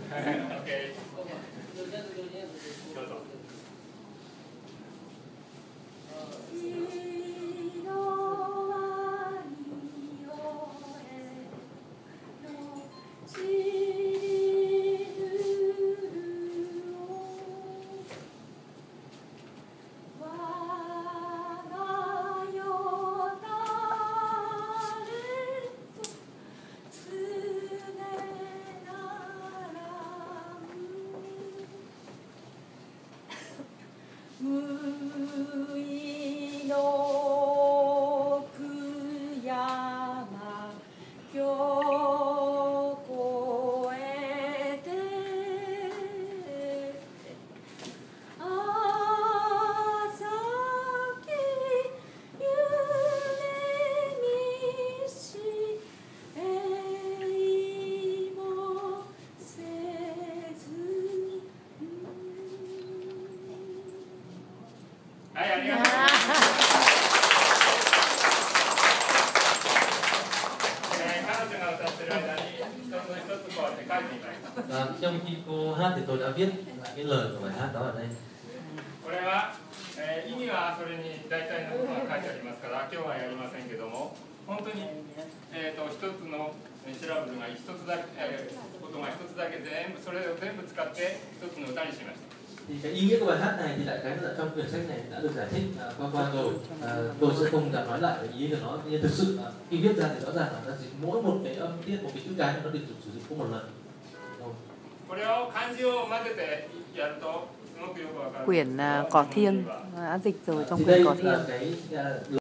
OK。どうぞ。 無意の悔山今日越えて朝き夢にし永もせずはい、ありがとうございます。彼女が歌ってる間に一つ一つこうやって書いてみました。 Trong khi cô hát thì tôi đã viết lại cái lời của bài hát đó ở đây. これは、意味はそれに大体のことが書いてありますから今日はやりませんけども本当に、一つのシラブルが一つだけ、ことが一つだけそれを全部使って一つの歌にしました。 Thì cái ý nghĩa của bài hát này thì đại khái là trong quyển sách này đã được giải thích qua rồi. Tôi sẽ không dám nói lại cái ý của nó. Nhưng thực sự khi viết ra thì rõ ràng là mỗi một cái âm tiết, một cái chữ cái nó được sử dụng có một lần. これを漢字を混ぜてやるとすごくよくわかる。 Quyển Cỏ Thiêng đã dịch rồi trong quyển Cỏ Thiêng.